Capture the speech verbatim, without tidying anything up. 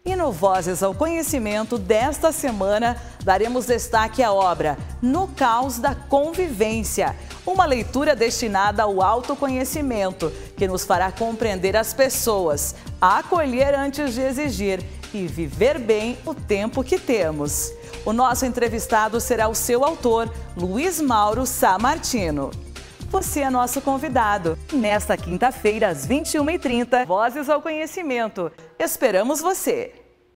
E no Vozes ao Conhecimento desta semana, daremos destaque à obra No Caos da Convivência, uma leitura destinada ao autoconhecimento, que nos fará compreender as pessoas, acolher antes de exigir e viver bem o tempo que temos. O nosso entrevistado será o seu autor, Luiz Mauro Sá Martino. Você é nosso convidado. Nesta quinta-feira, às vinte e uma e trinta, Vozes ao Conhecimento. Esperamos você!